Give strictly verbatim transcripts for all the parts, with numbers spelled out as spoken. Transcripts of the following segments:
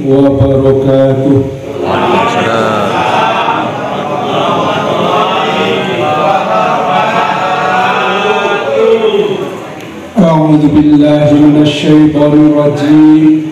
wabarakatuh. A'udzu billahi minasy syaithanir rajim.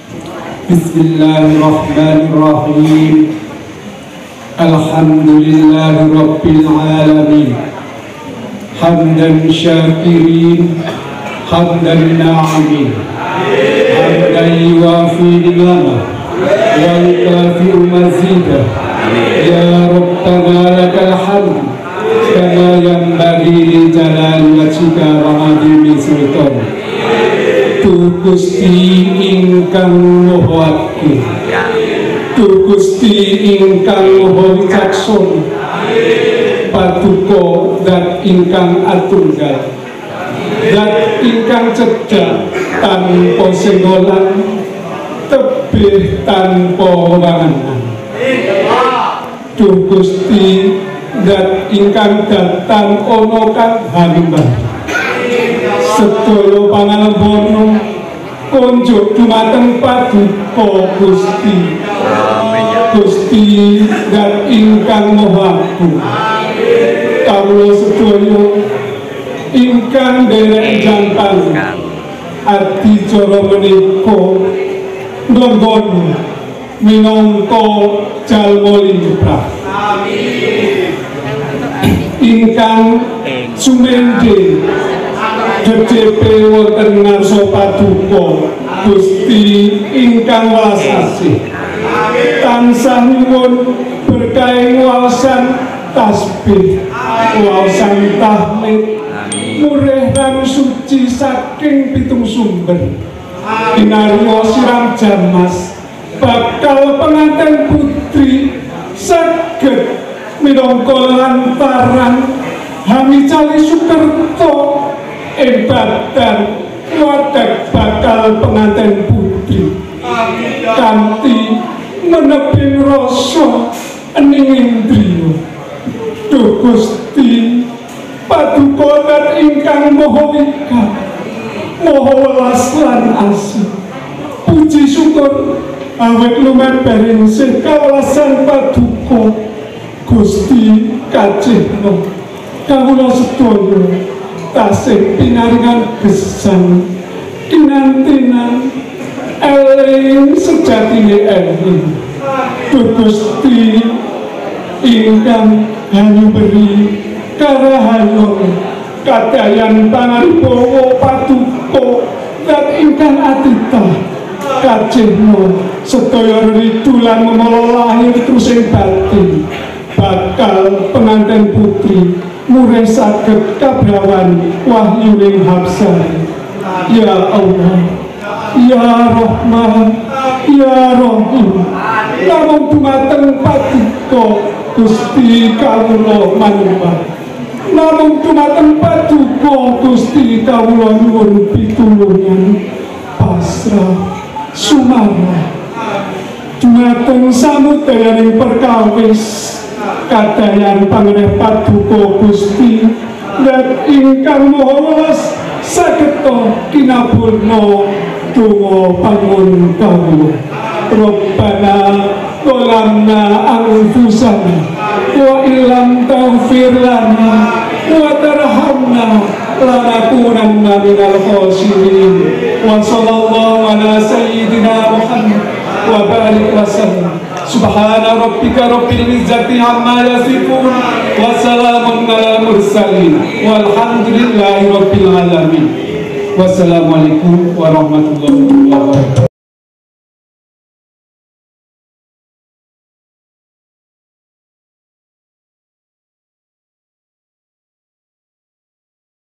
Bismillahirrahmanirrahim. Alhamdulillahi rabbil alamin. Hamdan syakirin, hamdan na'imin, hamdan yuwafi ni'amah wa yukafi'u mazidah. Ya Rabbana lakal hamd kama yanbaghi li jalali wajhika wa 'azimi sultanik. Tu Gusti ingkang maha agung, Tu Gusti ingkang maha wicaksana, Paduka dat ingkang atunggal, dat ingkang cedhak tanpa senggolan, tebih tanpa wanganan. Duh Gusti dat ingkang datang ana kang hamba, sedaya pangalembana kunjuk dumateng Paduka Gusti. Gusti dat ingkang maha agung, kawula sedaya ingkang derek jantan adicara menika nglenggono minangka jalma limrah ingkang sumendhe jejepe wonten ngarsa Paduka Gusti ingkang welas asih, tansah nyuwun berkahi waosan tasbih, waosan tahmid, murih lan suci saking pitung sumber. Kinarya siram jamas bakal pengantin putri saged minangka lantaran hamicali Sukerto ing badan wadhag bakal pengantin putri kanthi meneping rasa ening indriya. Duh Gusti Paduka dat ingkang maha wikat, maha welas lan asih, puji syukur awet lumebering sih kawelasan Paduka Gusti kajihna kawula sedaya tasih pinaringan gesang kinantinan eling sejatine eling. Duh Gusti ingkang hanyuberi karahayon kadayan pangarbawa Paduka dat ingkang atita kajihna sedaya ridu lan memala lahir terus ing batin bakal pengantin putri murih saged kabrawan wahyuning Habsah. Ya Allah, Ya Rahman, Ya Rahim, namung dumateng Paduka Gusti kawula manembah, namung dumateng Paduka Gusti kawula nyuwun pitulungan pasrah sumarah dumateng samudayaning perkawis kadayan pangreh Paduka Gusti dat ingkang maha welas sageta kinabulna donga pangun kawula. Rabbana zalamna anfusana wa illam taghfir lana wa tarhamna lanakunanna minal khasirin. Wa sallallahu ala sayyidina Muhammad wa barik wa sallam. Subhana rabbika rabbil izzati amma yasifun wa salamun ala mursalin walhamdulillahi rabbil alamin. Wassalamualaikum warahmatullahi wabarakatuh.